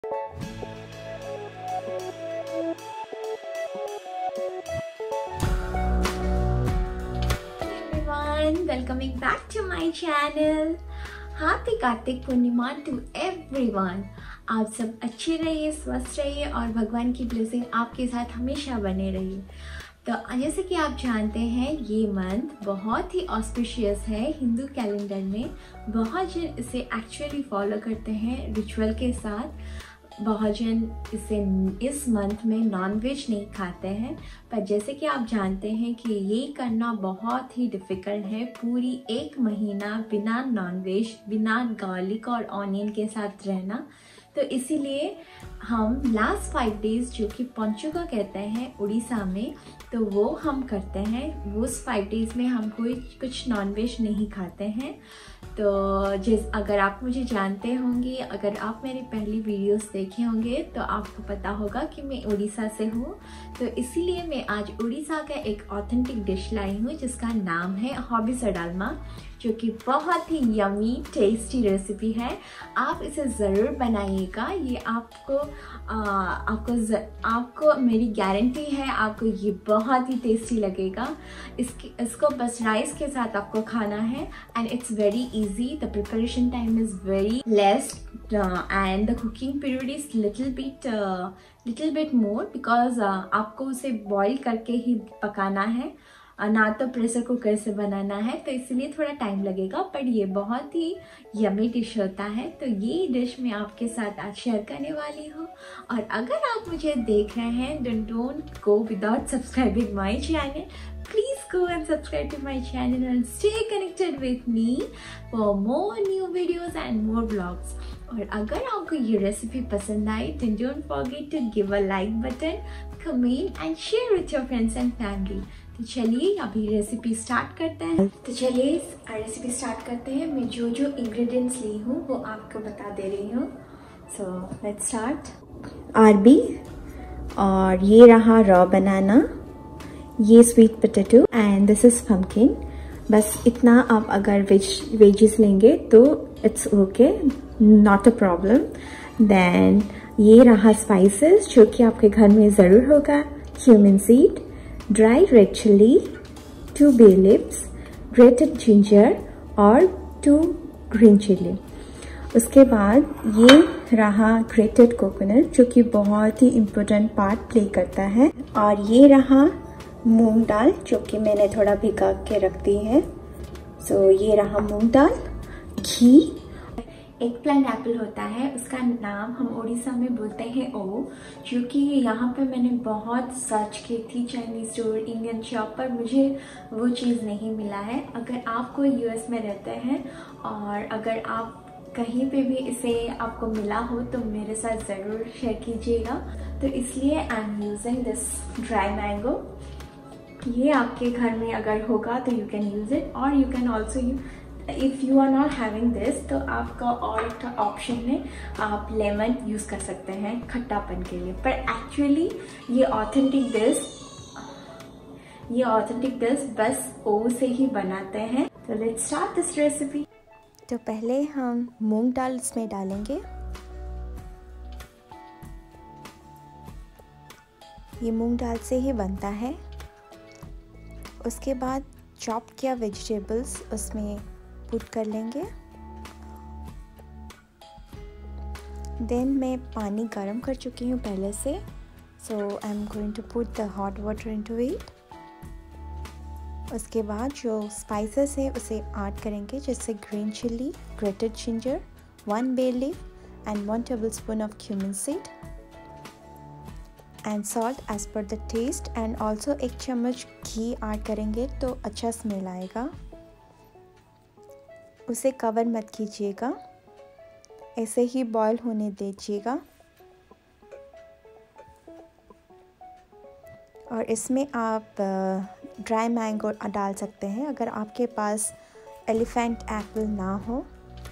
Welcoming back to my channel. Happy Kartik Purnima to everyone. आप सब अच्छे रहिए, स्वस्थ रहिए और भगवान की ब्लेसिंग आपके साथ हमेशा बने रहिए। तो जैसे कि आप जानते हैं, ये मंथ बहुत ही ऑस्पिशियस है हिंदू कैलेंडर में। बहुत जन इसे एक्चुअली फॉलो करते हैं रिचुअल के साथ। बहुत जन इसे इस मंथ में नॉनवेज नहीं खाते हैं, पर जैसे कि आप जानते हैं कि ये करना बहुत ही डिफ़िकल्ट है। पूरी एक महीना बिना नॉनवेज, बिना गार्लिक और ऑनियन के साथ रहना। तो इसीलिए हम लास्ट 5 डेज़, जो कि पंचुका कहते हैं उड़ीसा में, तो वो हम करते हैं। उस 5 डेज़ में हम कुछ नॉनवेज नहीं खाते हैं। तो अगर आप मुझे जानते होंगे, अगर आप मेरी पहली वीडियोस देखे होंगे, तो आपको पता होगा कि मैं उड़ीसा से हूँ। तो इसीलिए मैं आज उड़ीसा का एक ऑथेंटिक डिश लाई हूँ जिसका नाम है हॉबिसा डालमा, जो कि बहुत ही यमी टेस्टी रेसिपी है। आप इसे ज़रूर बनाइएगा। ये आपको मेरी गारंटी है, आपको ये बहुत ही टेस्टी लगेगा। इसको बस राइस के साथ आपको खाना है and it's very easy. The preparation time is very less and the cooking period is little bit more because आपको उसे boil करके ही पकाना है, ना तो प्रेशर कुकर से बनाना है। तो इसलिए थोड़ा टाइम लगेगा, पर ये बहुत ही यमी डिश होता है। तो ये डिश मैं आपके साथ आज शेयर करने वाली हूँ। और अगर आप मुझे देख रहे हैं, then don't go without subscribing my channel. Please go and subscribe to my channel and stay connected with me for more new videos and more vlogs. और अगर आपको ये रेसिपी पसंद आई, then don't forget to give a like button, comment and share with your friends and family. तो चलिए अभी recipe start करते हैं। मैं जो इंग्रेडिएंट्स ली हूँ वो आपको बता दे रही हूँ। So let's start. अरबी, और ये रहा रॉ बनाना, ये sweet potato and this is pumpkin. बस इतना। आप अगर वेजिस लेंगे तो it's okay, not a problem. Then ये रहा स्पाइसेस जो कि आपके घर में ज़रूर होगा। Cumin seed, dry red chilli, 2 bay leaves, grated ginger और 2 ग्रीन चिली। उसके बाद ये रहा ग्रेटेड कोकोनट, जो कि बहुत ही इम्पोर्टेंट पार्ट प्ले करता है। और ये रहा मूंग दाल, जो कि मैंने थोड़ा भिगा के रख दी है। सो ये रहा मूंग दाल, घी। एक प्लान एप्पल होता है, उसका नाम हम उड़ीसा में बोलते हैं ओ, जो कि यहाँ पे मैंने बहुत सर्च की थी चाइनीज स्टोर, इंडियन शॉप पर, मुझे वो चीज़ नहीं मिला है। अगर आप कोई यूएस में रहते हैं और अगर आप कहीं पे भी इसे आपको मिला हो तो मेरे साथ ज़रूर शेयर कीजिएगा। तो इसलिए I am using this dry mango. ये आपके घर में अगर होगा तो यू कैन यूज इट, और you can also if you are not having this, तो आपका और एक ऑप्शन है, आप लेमन यूज़ कर सकते हैं खट्टापन के लिए। पर एक्चुअली ये ऑथेंटिक डिश बस ओ से ही बनाते हैं। तो लेट्स स्टार्ट दिस रेसिपी। तो पहले हम मूंग दाल इसमें डालेंगे। ये मूंग दाल से ही बनता है। उसके बाद चॉप किया वेजिटेबल्स उसमें पुट कर लेंगे। देन मैं पानी गरम कर चुकी हूँ पहले से, so I am going to put the hot water into it. उसके बाद जो स्पाइसेस है उसे ऐड करेंगे, जैसे green chilli, grated ginger, 1 bay leaf and 1 tablespoon of cumin seed and salt as per the taste, and also 1 चम्मच घी add करेंगे तो अच्छा स्मेल आएगा। उसे कवर मत कीजिएगा, ऐसे ही बॉईल होने दीजिएगा। और इसमें आप ड्राई मैंगो डाल सकते हैं अगर आपके पास एलिफेंट एप्पल ना हो।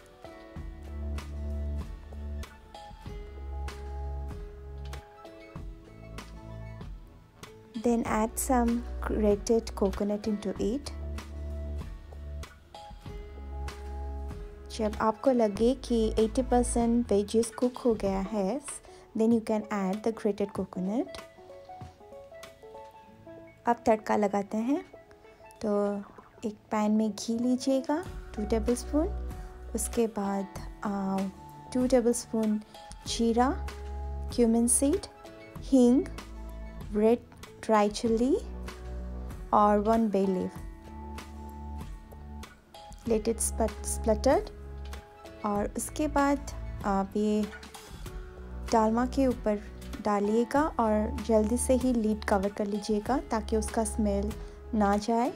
Then add some grated coconut into it. जब आपको लगे कि 80% वेजेस कुक हो गया है, then you can add the grated coconut. अब तड़का लगाते हैं। तो एक पैन में घी लीजिएगा 2 टेबलस्पून, उसके बाद 2 टेबलस्पून जीरा, क्यूमिन सीड, हींग, रेड ड्राई चिल्ली और 1 bay leaf. Let it splattered. और उसके बाद आप ये डालमा के ऊपर डालिएगा और जल्दी से ही लीड कवर कर लीजिएगा ताकि उसका स्मेल ना जाए।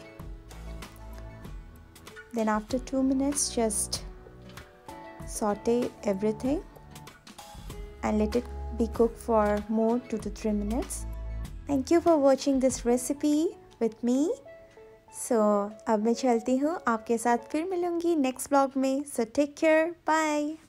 Then after 2 minutes just saute everything and let it be cooked for more 2 to 3 minutes. Thank you for watching this recipe with me. So अब मैं चलती हूँ, आपके साथ फिर मिलूँगी नेक्स्ट ब्लॉग में। So take care, bye.